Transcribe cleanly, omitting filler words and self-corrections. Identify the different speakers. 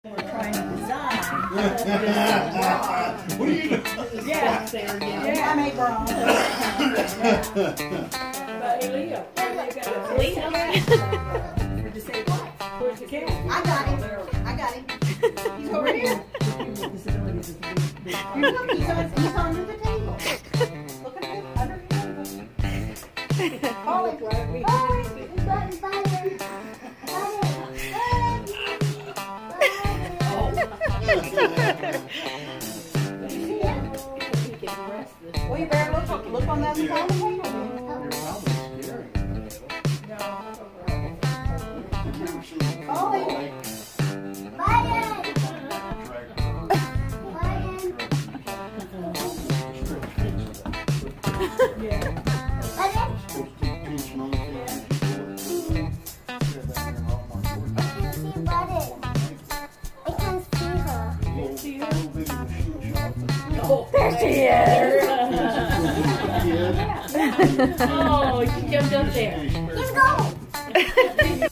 Speaker 1: We're trying to design.
Speaker 2: What are you doing?
Speaker 1: Yeah. Yeah, I made wrong. But Leo. Leo. I got him. I got him. He's over here. Look, he's under the table. Look at him, under the table. Call him. Well, you better look on that side of the table. Call him.
Speaker 3: There she is! Oh, she jumped up there.
Speaker 4: Let's go!